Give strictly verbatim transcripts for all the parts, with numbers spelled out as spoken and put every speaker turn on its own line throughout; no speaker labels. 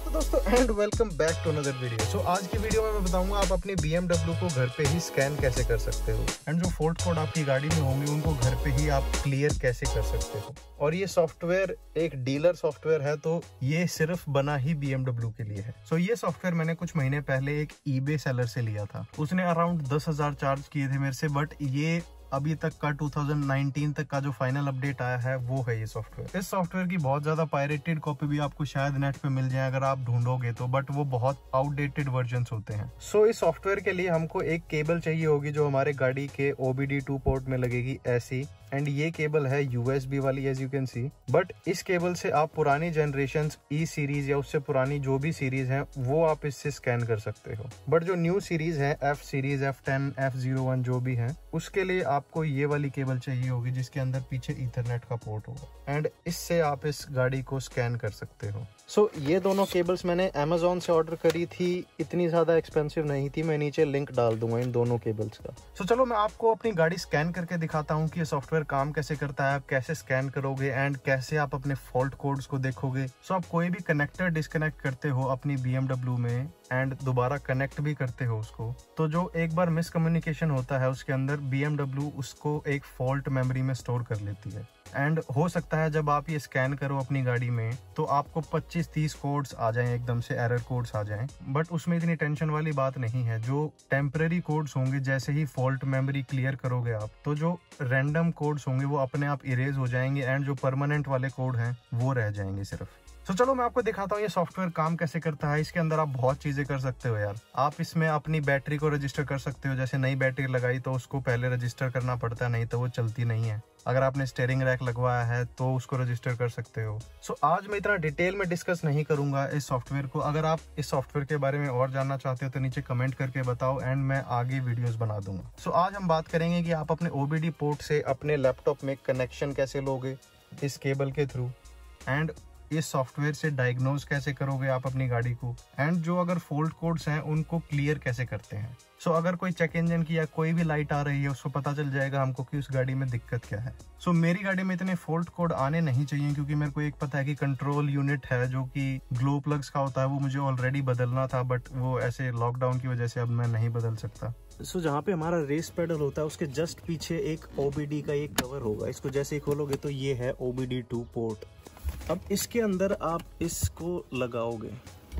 Hello दोस्तों and welcome back to another video. So आज की वीडियो में मैं बताऊंगा आप अपनी बी एम डब्ल्यू को घर पे ही स्कैन कैसे कर सकते हो एंड जो फॉल्ट कोड आपकी गाड़ी में होंगे उनको घर पे ही आप क्लियर कैसे कर सकते हो। और ये सॉफ्टवेयर एक डीलर सॉफ्टवेयर है, तो ये सिर्फ बना ही बी एम डब्ल्यू के लिए है। सो so, ये सॉफ्टवेयर मैंने कुछ महीने पहले एक ईबे सेलर से लिया था। उसने अराउंड दस हजार चार्ज किए थे मेरे से, बट ये अभी तक का दो हज़ार उन्नीस तक का जो फाइनल अपडेट आया है वो है ये सॉफ्टवेयर। इस सॉफ्टवेयर की बहुत ज्यादा पायरेटेड कॉपी भी आपको शायद नेट पे मिल जाए अगर आप ढूंढोगे तो, बट वो बहुत आउटडेटेड वर्जन्स होते हैं। सो so, इस सॉफ्टवेयर के लिए हमको एक केबल चाहिए होगी जो हमारे गाड़ी के O B D two port में लगेगी ऐसी, एंड ये केबल है यू एस बी वाली as you can see. But इस केबल से आप पुरानी जनरेशन ई सीरीज या उससे पुरानी जो भी सीरीज है वो आप इससे स्कैन कर सकते हो। बट जो न्यू सीरीज है F series, F ten, F zero one जो भी है, उसके लिए आपको ये वाली केबल चाहिए होगी जिसके अंदर पीछे ईथरनेट का पोर्ट होगा एंड इससे आप इस गाड़ी को स्कैन कर सकते हो। सो so, ये दोनों केबल्स मैंने अमेजोन से ऑर्डर करी थी, इतनी ज्यादा एक्सपेंसिव नहीं थी। मैं नीचे लिंक डाल दूंगा इन दोनों केबल्स का। सो so, चलो मैं आपको अपनी गाड़ी स्कैन करके दिखाता हूँ कि ये सॉफ्टवेयर काम कैसे करता है, आप कैसे स्कैन करोगे एंड कैसे आप अपने फॉल्ट कोड्स को देखोगे। सो so, आप कोई भी कनेक्टर डिस्कनेक्ट करते हो अपनी बी एम डब्ल्यू में एंड दोबारा कनेक्ट भी करते हो उसको, तो जो एक बार मिसकम्युनिकेशन होता है उसके अंदर बी एम डब्ल्यू उसको एक फॉल्ट मेमोरी में स्टोर कर लेती है। एंड हो सकता है जब आप ये स्कैन करो अपनी गाड़ी में तो आपको पच्चीस तीस कोड्स आ जाएं, एकदम से एरर कोड्स आ जाएं, बट उसमें इतनी टेंशन वाली बात नहीं है। जो टेम्पररी कोड्स होंगे, जैसे ही फॉल्ट मेमोरी क्लियर करोगे आप, तो जो रैंडम कोड्स होंगे वो अपने आप इरेज हो जाएंगे एंड जो परमानेंट वाले कोड हैं वो रह जाएंगे सिर्फ। तो चलो मैं आपको दिखाता हूँ ये सॉफ्टवेयर काम कैसे करता है। इसके अंदर आप बहुत चीजें कर सकते हो यार। आप इसमें अपनी बैटरी को रजिस्टर कर सकते हो, जैसे नई बैटरी लगाई तो उसको पहले रजिस्टर करना पड़ता है, नहीं तो वो चलती नहीं है। अगर आपने स्टीयरिंग रैक लगवाया है तो उसको रजिस्टर कर सकते हो। सो so, आज मैं इतना डिटेल में डिस्कस नहीं करूंगा इस सॉफ्टवेयर को। अगर आप इस सॉफ्टवेयर के बारे में और जानना चाहते हो तो नीचे कमेंट करके बताओ एंड मैं आगे वीडियोस बना दूंगा। सो so, आज हम बात करेंगे कि आप अपने ओ बी डी पोर्ट से अपने लैपटॉप में कनेक्शन कैसे लोगे इस केबल के थ्रू, एंड इस सॉफ्टवेयर से डायग्नोज कैसे करोगे आप अपनी गाड़ी को, एंड जो अगर फॉल्ट कोड्स हैं उनको क्लियर कैसे करते हैं। सो so, अगर कोई चेक इंजन की या कोई भी लाइट आ रही है उसको पता चल जाएगा हमको कि उस गाड़ी में दिक्कत क्या है। सो so, मेरी गाड़ी में इतने फॉल्ट कोड आने नहीं चाहिए क्योंकि मेरे को एक पता है कि कंट्रोल यूनिट है जो कि ग्लो प्लग्स का होता है, वो मुझे ऑलरेडी बदलना था, बट वो ऐसे लॉकडाउन की वजह से अब मैं नहीं बदल सकता।
सो so, जहाँ पे हमारा रेस पेडल होता है उसके जस्ट पीछे एक ओ बी डी का एक कवर होगा। इसको जैसे ही खोलोगे तो ये है O B D two port. अब इसके अंदर आप इसको लगाओगे।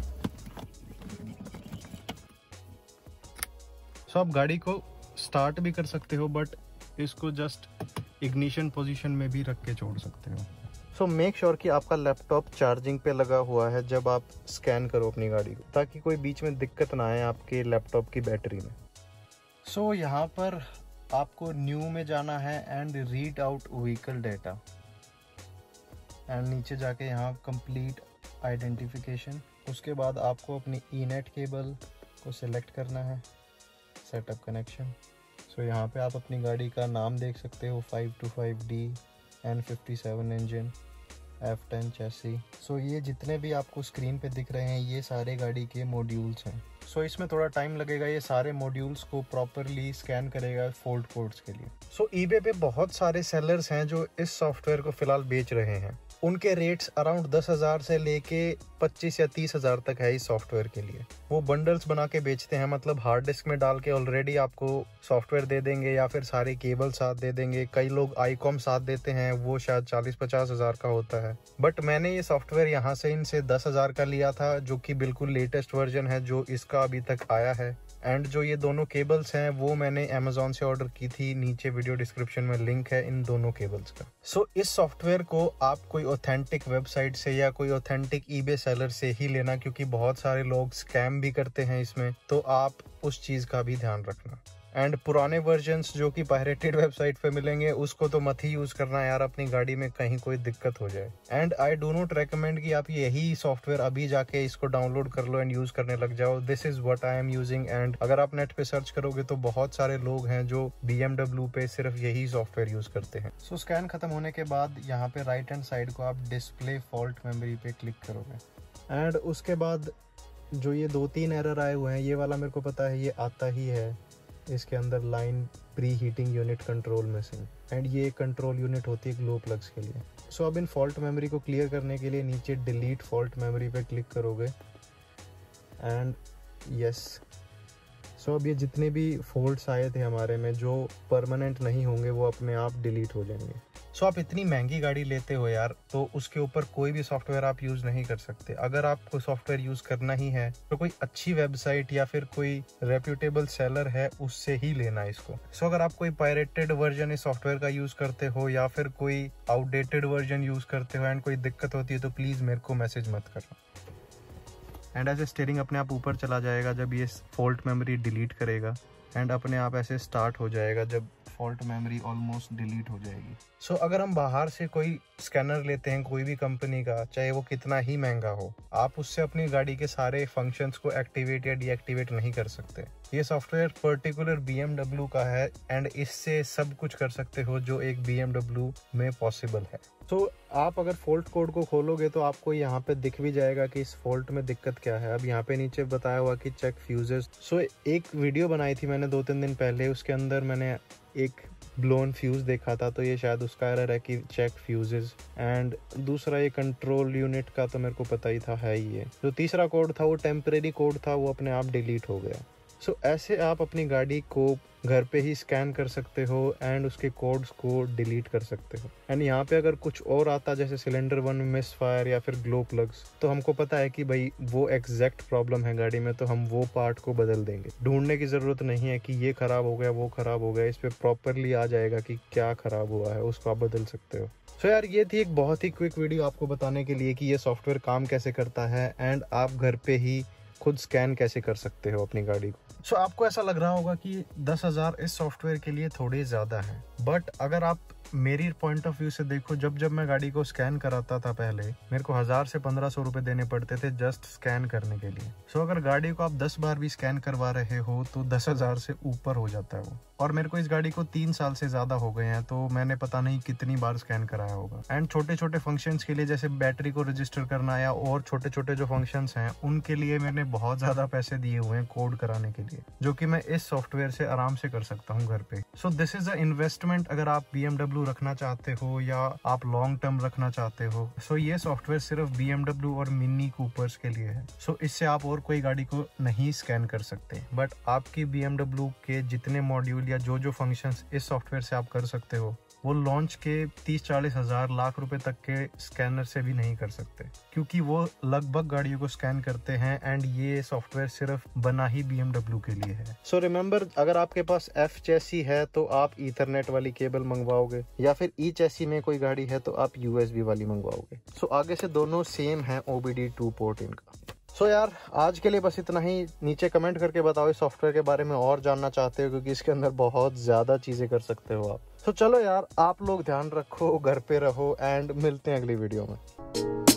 सो so, आप गाड़ी को स्टार्ट भी कर सकते हो, बट इसको जस्ट इग्निशन पोजीशन में भी रख के छोड़ सकते हो। सो मेक श्योर कि आपका लैपटॉप चार्जिंग पे लगा हुआ है जब आप स्कैन करो अपनी गाड़ी को, ताकि कोई बीच में दिक्कत ना आए आपके लैपटॉप की बैटरी में। सो so, यहाँ पर आपको न्यू में जाना है and read out vehicle data, and नीचे जाके यहाँ कंप्लीट आइडेंटिफिकेशन। उसके बाद आपको अपनी ई नेट केबल को सिलेक्ट करना है, सेटअप कनेक्शन। सो यहाँ पे आप अपनी गाड़ी का नाम देख सकते हो, five two five D, N fifty seven engine, F ten chassis. So ये जितने भी आपको स्क्रीन पे दिख रहे हैं ये सारे गाड़ी के मॉड्यूल्स हैं। सो so, इसमें थोड़ा टाइम लगेगा, ये सारे मॉड्यूल्स को प्रॉपरली स्कैन करेगा फॉल्ट कोड्स के लिए। सो so, ईबे पे बहुत सारे सेलर्स हैं जो इस सॉफ्टवेयर को फिलहाल बेच रहे हैं। उनके रेट्स अराउंड दस हजार से लेके पच्चीस या तीस हजार तक है इस सॉफ्टवेयर के लिए। वो बंडल्स बना के बेचते हैं, मतलब हार्ड डिस्क में डाल के ऑलरेडी आपको सॉफ्टवेयर दे देंगे या फिर सारे केबल साथ दे देंगे। कई लोग आईकॉम साथ देते हैं, वो शायद चालीस पचास हजार का होता है। बट मैंने ये सॉफ्टवेयर यहाँ से इनसे दस हजार का लिया था, जो कि बिल्कुल लेटेस्ट वर्जन है जो इसका अभी तक आया है। एंड जो ये दोनों केबल्स हैं वो मैंने अमेजोन से ऑर्डर की थी, नीचे वीडियो डिस्क्रिप्शन में लिंक है इन दोनों केबल्स का। सो so, इस सॉफ्टवेयर को आप कोई ऑथेंटिक वेबसाइट से या कोई ऑथेंटिक ईबे सेलर से ही लेना, क्योंकि बहुत सारे लोग स्कैम भी करते हैं इसमें, तो आप उस चीज का भी ध्यान रखना। एंड पुराने वर्जन्स जो कि पायरेटेड वेबसाइट पे मिलेंगे उसको तो मत ही यूज करना यार अपनी गाड़ी में, कहीं कोई दिक्कत हो जाए। And I do not recommend कि आप यही सॉफ्टवेयर अभी जाके इसको डाउनलोड कर लो एंड यूज करने लग जाओ। This is what I am using. And अगर आप नेट पे सर्च करोगे तो बहुत सारे लोग हैं जो बी एम डब्ल्यू पे सिर्फ यही सॉफ्टवेयर यूज करते हैं। सो so, स्कैन खत्म होने के बाद यहाँ पे राइट हैंड साइड को आप डिस्प्ले फॉल्ट मेमोरी पे क्लिक करोगे एंड उसके बाद जो ये दो तीन एरर आए हुए हैं, ये वाला मेरे को पता है ये आता ही है इसके अंदर, line pre heating unit control missing, and ये कंट्रोल यूनिट होती है ग्लो प्लग्स के लिए। सो so, अब इन फॉल्ट मेमोरी को क्लियर करने के लिए नीचे डिलीट फॉल्ट मेमोरी पे क्लिक करोगे एंड यस, सो अब ये जितने भी फॉल्ट्स आए थे हमारे में जो परमानेंट नहीं होंगे वो अपने आप डिलीट हो जाएंगे। सो so, आप इतनी महंगी गाड़ी लेते हो यार, तो उसके ऊपर कोई भी सॉफ्टवेयर आप यूज़ नहीं कर सकते। अगर आपको सॉफ्टवेयर यूज़ करना ही है तो कोई अच्छी वेबसाइट या फिर कोई रेप्यूटेबल सेलर है उससे ही लेना इसको। सो so, अगर आप कोई पायरेटेड वर्जन इस सॉफ्टवेयर का यूज़ करते हो या फिर कोई आउटडेटेड वर्जन यूज़ करते हो एंड कोई दिक्कत होती है तो प्लीज़ मेरे को मैसेज मत करना। एंड ऐसे स्टीयरिंग अपने आप ऊपर चला जाएगा जब ये फॉल्ट मेमोरी डिलीट करेगा, एंड अपने आप ऐसे स्टार्ट हो जाएगा जब फॉल्ट मेमोरी ऑलमोस्ट डिलीट हो जाएगी। सो so, अगर हम बाहर से कोई स्कैनर लेते हैं कोई भी कंपनी का, चाहे वो कितना ही महंगा हो, आप उससे अपनी गाड़ी के सारे फंक्शंस को एक्टिवेट या डीएक्टिवेट नहीं कर सकते। ये सॉफ्टवेयर पर्टिकुलर बीएमडब्ल्यू का है एंड इससे सब कुछ कर सकते हो जो एक बीएमडब्ल्यू में पॉसिबल है। तो so, आप अगर फॉल्ट कोड को खोलोगे तो आपको यहाँ पे दिख भी जाएगा कि इस फॉल्ट में दिक्कत क्या है। अब यहाँ पे नीचे बताया हुआ कि चेक फ्यूजेस। सो एक वीडियो बनाई थी मैंने दो तीन दिन पहले, उसके अंदर मैंने एक ब्लोन फ्यूज देखा था, तो ये शायद उसका एरर है कि चेक फ्यूजेस। एंड दूसरा ये कंट्रोल यूनिट का तो मेरे को पता ही था है ही ये। जो तीसरा कोड था वो टेम्परेरी कोड था, वो अपने आप डिलीट हो गया। सो so, ऐसे आप अपनी गाड़ी को घर पे ही स्कैन कर सकते हो एंड उसके कोड्स को डिलीट कर सकते हो। एंड यहाँ पे अगर कुछ और आता जैसे सिलेंडर वन में मिस फायर या फिर ग्लो प्लग्स, तो हमको पता है कि भाई वो एग्जैक्ट प्रॉब्लम है गाड़ी में, तो हम वो पार्ट को बदल देंगे। ढूंढने की ज़रूरत नहीं है कि ये ख़राब हो गया वो ख़राब हो गया, इस पर प्रॉपरली आ जाएगा कि क्या ख़राब हुआ है, उसको आप बदल सकते हो। सो so यार ये थी एक बहुत ही क्विक वीडियो आपको बताने के लिए कि ये सॉफ्टवेयर काम कैसे करता है एंड आप घर पे ही खुद स्कैन कैसे कर सकते हो अपनी गाड़ी को। सो so, आपको ऐसा लग रहा होगा कि दस हज़ार इस सॉफ्टवेयर के लिए थोड़े ज़्यादा है, बट अगर आप मेरी पॉइंट ऑफ व्यू से देखो, जब जब मैं गाड़ी को स्कैन कराता था पहले मेरे को हज़ार से पंद्रह सौ रुपये देने पड़ते थे जस्ट स्कैन करने के लिए। सो so, अगर गाड़ी को आप दस बार भी स्कैन करवा रहे हो तो दस हज़ार से ऊपर हो जाता है वो। और मेरे को इस गाड़ी को तीन साल से ज़्यादा हो गए हैं, तो मैंने पता नहीं कितनी बार स्कैन कराया होगा। एंड छोटे छोटे फंक्शंस के लिए जैसे बैटरी को रजिस्टर करना या और छोटे छोटे जो फंक्शंस हैं उनके लिए मैंने बहुत ज़्यादा पैसे दिए हुए हैं कोड कराने के लिए, जो कि मैं इस सॉफ्टवेयर से आराम से कर सकता हूँ घर पे। So this is a investment अगर आप बीएमडब्ल्यू रखना चाहते हो या आप लॉन्ग टर्म रखना चाहते हो। सो so, ये सॉफ्टवेयर सिर्फ बीएमडब्ल्यू और मिनी कूपर्स के लिए है। सो so, इससे आप और कोई गाड़ी को नहीं स्कैन कर सकते, बट आपकी बीएमडब्ल्यू के जितने मॉड्यूल या जो जो फंक्शंस इस सॉफ्टवेयर से आप कर सकते हो वो लॉन्च के तीस चालीस हजार लाख रुपए तक के स्कैनर से भी नहीं कर सकते, क्योंकि वो लगभग गाड़ियों को स्कैन करते हैं एंड ये सॉफ्टवेयर सिर्फ बना ही बीएमडब्ल्यू के लिए है। सो रिमेंबर, अगर आपके पास एफ चैसी है तो आप ईथरनेट वाली केबल मंगवाओगे, या फिर ई चैसी में कोई गाड़ी है तो आप यूएसबी वाली मंगवाओगे। सो आगे से दोनों सेम है ओबीडी टू पोर्ट इनका। सो so यार आज के लिए बस इतना ही। नीचे कमेंट करके बताओ इस सॉफ्टवेयर के बारे में और जानना चाहते हो, क्योंकि इसके अंदर बहुत ज़्यादा चीज़ें कर सकते हो आप। सो so चलो यार, आप लोग ध्यान रखो, घर पे रहो एंड मिलते हैं अगली वीडियो में।